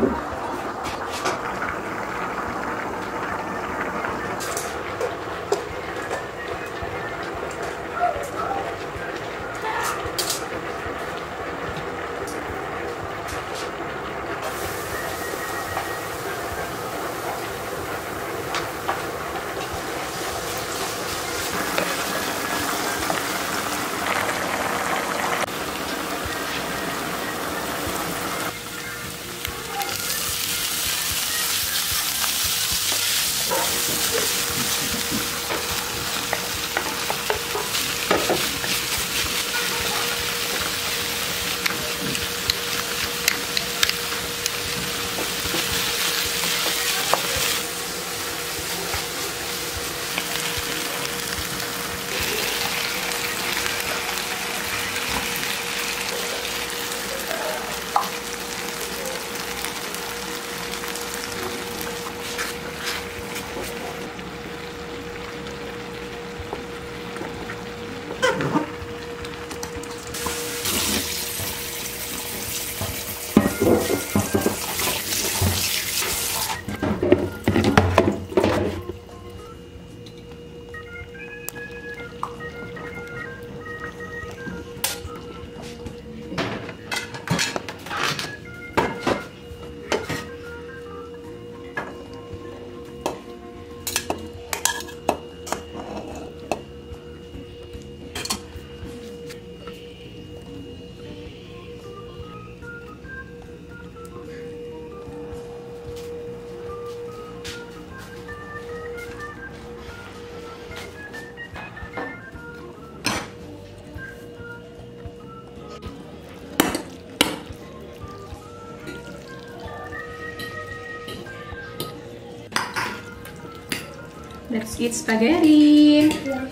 Let's eat spaghetti. Yeah.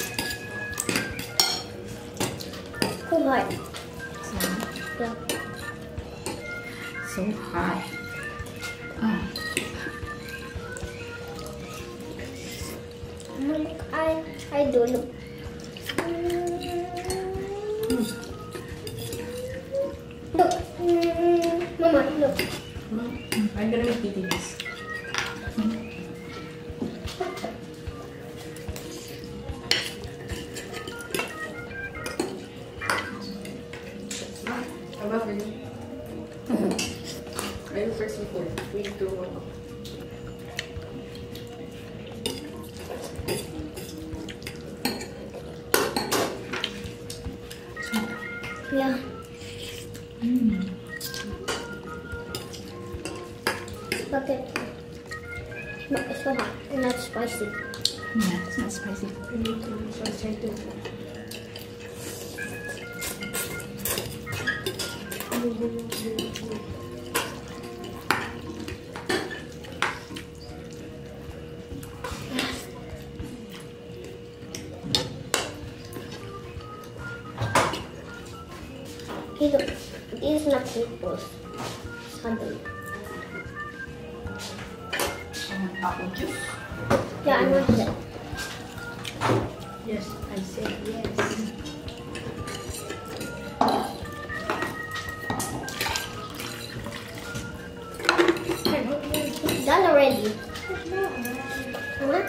So hot. Yeah. So hot. Oh. I don't know. Look. Mama, look. I'm gonna make this. Ayun, first before. We need to yeah. Look at it's so hot and not spicy. Yeah, it's not spicy. we need to try to Okay, look. This is not meatballs. It's honey. Apple juice. Yeah, I want that. yes, I said yes. It's done already. Huh?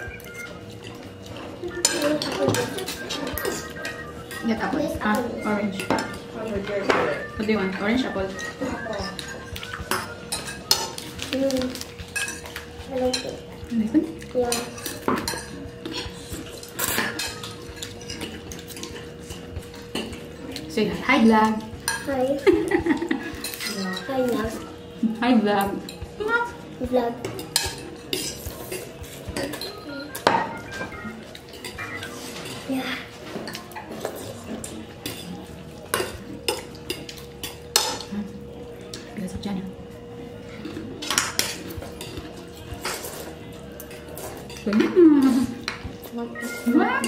Get apple. Yes, Ah, apple. orange. What do you want? Orange apple? I like it. Like it? Yeah. Say hi, vlog. Hi. Hi, vlog. Hi, vlog. Vlog. Yeah. Because of Jenna. What?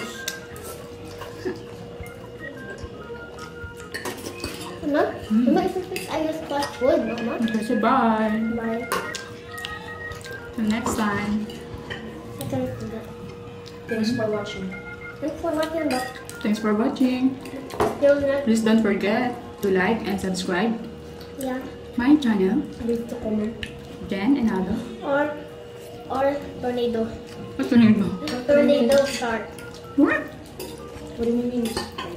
Mama, Mama, if I use fast food, Mama. Okay, so bye. Bye. Till next time. I can do that. Thanks for watching. Thanks for watching, but Thanks for watching. still not. Please don't forget to like and subscribe. Yeah. My channel, Leave to comment. Jen and Ado. Or tornado. What's the name? Tornado start. What? What do you mean?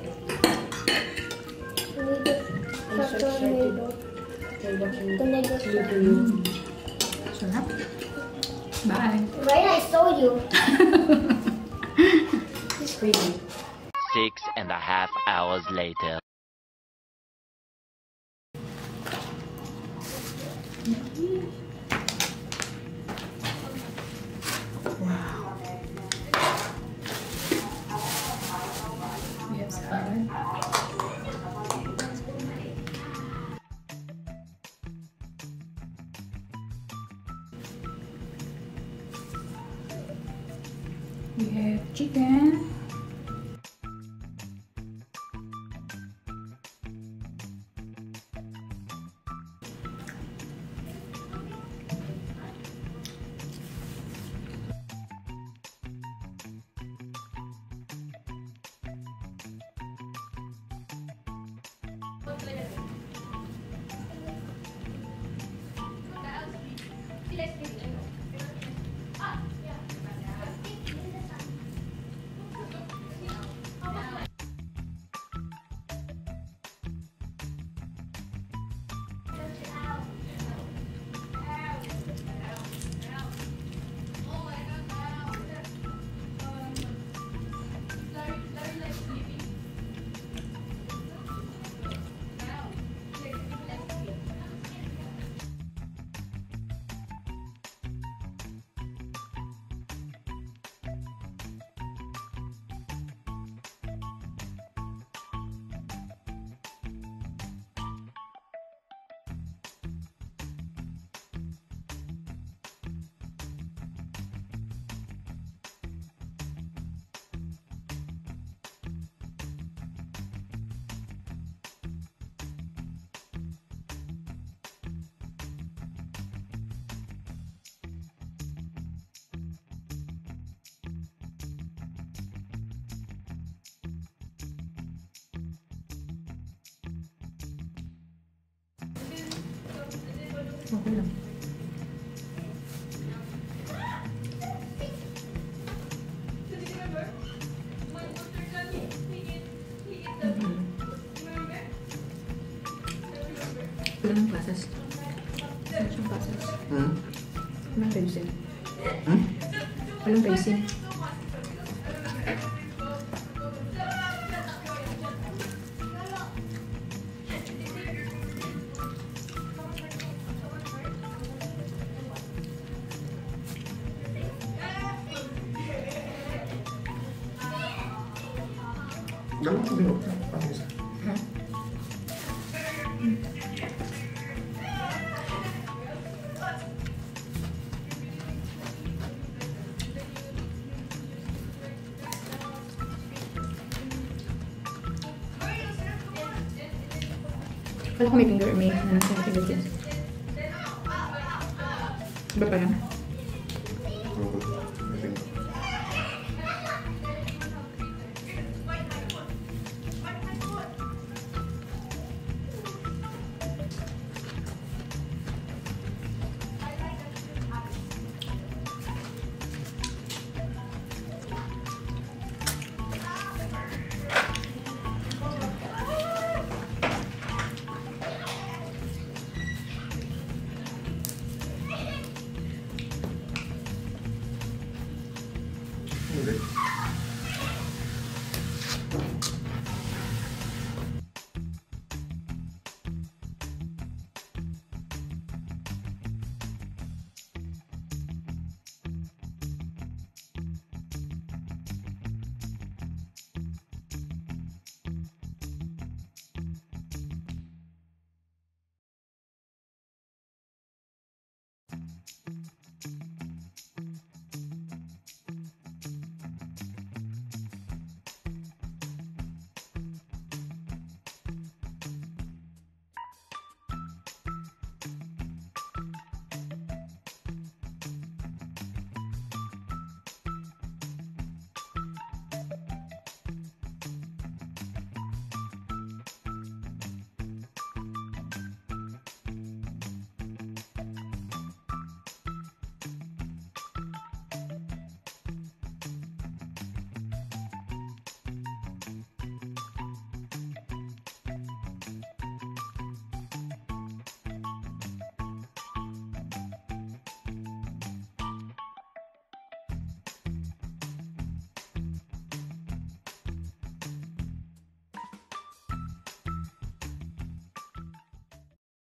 Tornado. Insert Tornado. They're watching Tornado you start. do you. Sarap. Bye. Right, I saw you. It's crazy. 6.5 hours later. Wow. We have salad. We have chicken. Okay lang. Walang classes. Walang siyang classes. Walang pacing. Walang pacing. Dalam ko binok na. Paano isa? Wala ko may finger may ano sa finger dyan. Iba pa lang. I think. Okay.